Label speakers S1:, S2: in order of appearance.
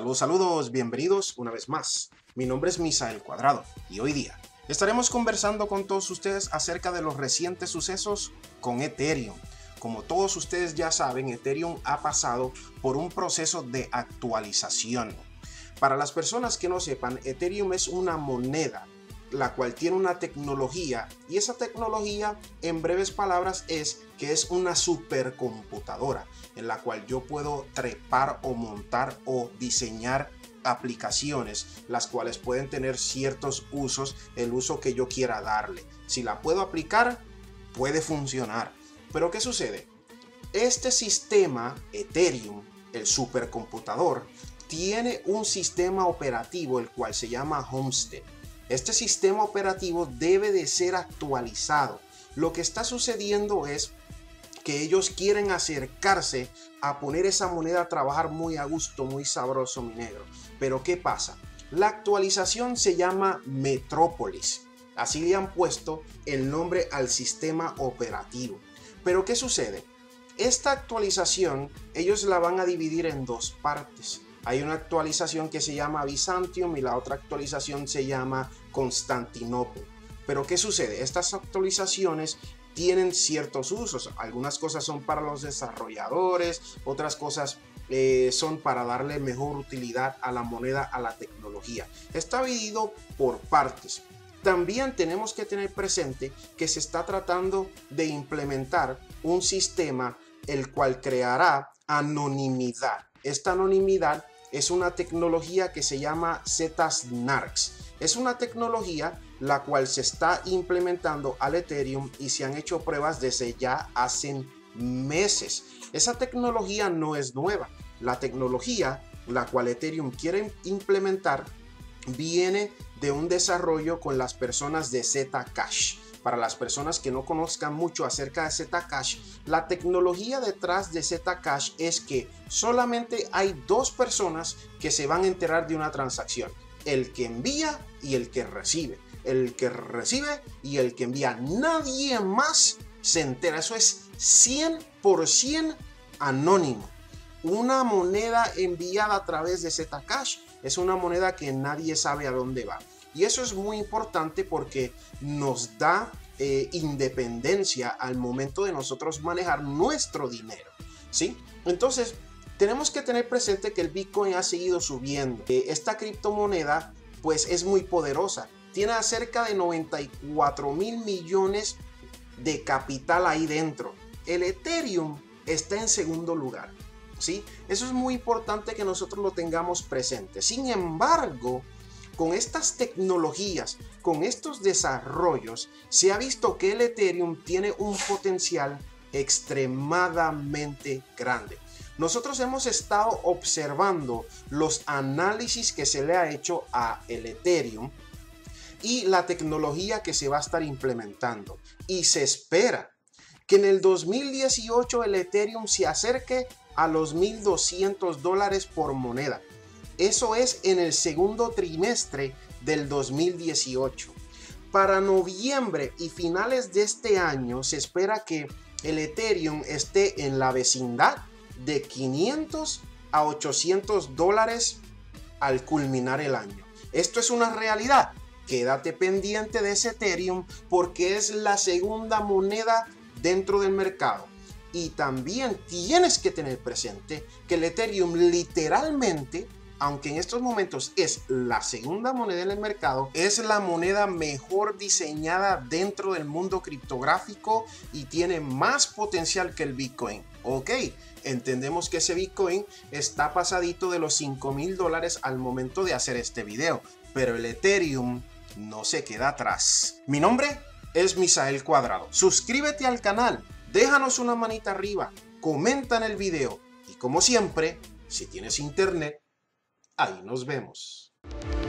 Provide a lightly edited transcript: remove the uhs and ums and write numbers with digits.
S1: Saludos, bienvenidos una vez más. Mi nombre es Misael Cuadrado y hoy día estaremos conversando con todos ustedes acerca de los recientes sucesos con Ethereum. Como todos ustedes ya saben, Ethereum ha pasado por un proceso de actualización. Para las personas que no sepan, Ethereum es una moneda la cual tiene una tecnología, y esa tecnología en breves palabras es que es una supercomputadora en la cual yo puedo trepar o montar o diseñar aplicaciones, las cuales pueden tener ciertos usos, el uso que yo quiera darle. Si la puedo aplicar, puede funcionar. Pero ¿qué sucede? Este sistema Ethereum, el supercomputador, tiene un sistema operativo el cual se llama Homestead. Este sistema operativo debe de ser actualizado. Lo que está sucediendo es que ellos quieren acercarse a poner esa moneda a trabajar muy a gusto, muy sabroso, mi negro. Pero ¿qué pasa? La actualización se llama Metrópolis. Así le han puesto el nombre al sistema operativo. Pero ¿qué sucede? Esta actualización ellos la van a dividir en dos partes. Hay una actualización que se llama Byzantium y la otra actualización se llama Constantinopla. Pero ¿qué sucede? Estas actualizaciones tienen ciertos usos. Algunas cosas son para los desarrolladores, otras cosas son para darle mejor utilidad a la moneda, a la tecnología. Está dividido por partes. También tenemos que tener presente que se está tratando de implementar un sistema el cual creará anonimidad. Esta anonimidad es una tecnología que se llama ZSNARKs. Es una tecnología la cual se está implementando al Ethereum y se han hecho pruebas desde ya hace meses. Esa tecnología no es nueva. La tecnología la cual Ethereum quiere implementar viene de un desarrollo con las personas de Zcash. Para las personas que no conozcan mucho acerca de Zcash, la tecnología detrás de Zcash es que solamente hay dos personas que se van a enterar de una transacción: el que envía y el que recibe. El que recibe y el que envía. Nadie más se entera. Eso es 100% anónimo. Una moneda enviada a través de Zcash es una moneda que nadie sabe a dónde va. Y eso es muy importante porque nos da independencia al momento de nosotros manejar nuestro dinero, ¿sí? Entonces, tenemos que tener presente que el Bitcoin ha seguido subiendo. Esta criptomoneda, pues, es muy poderosa. Tiene cerca de 94 mil millones de capital ahí dentro. El Ethereum está en segundo lugar, ¿sí? Eso es muy importante que nosotros lo tengamos presente. Sin embargo, con estas tecnologías, con estos desarrollos, se ha visto que el Ethereum tiene un potencial extremadamente grande. Nosotros hemos estado observando los análisis que se le ha hecho a el Ethereum y la tecnología que se va a estar implementando. Y se espera que en el 2018 el Ethereum se acerque a los $1,200 por moneda. Eso es en el segundo trimestre del 2018. Para noviembre y finales de este año se espera que el Ethereum esté en la vecindad de 500 a 800 dólares al culminar el año. Esto es una realidad. Quédate pendiente de ese Ethereum porque es la segunda moneda dentro del mercado. Y también tienes que tener presente que el Ethereum literalmente, aunque en estos momentos es la segunda moneda en el mercado, es la moneda mejor diseñada dentro del mundo criptográfico y tiene más potencial que el Bitcoin. Ok, entendemos que ese Bitcoin está pasadito de los $5,000 al momento de hacer este video, pero el Ethereum no se queda atrás. Mi nombre es Misael Cuadrado. Suscríbete al canal, déjanos una manita arriba, comenta en el video y como siempre, si tienes internet, ahí nos vemos.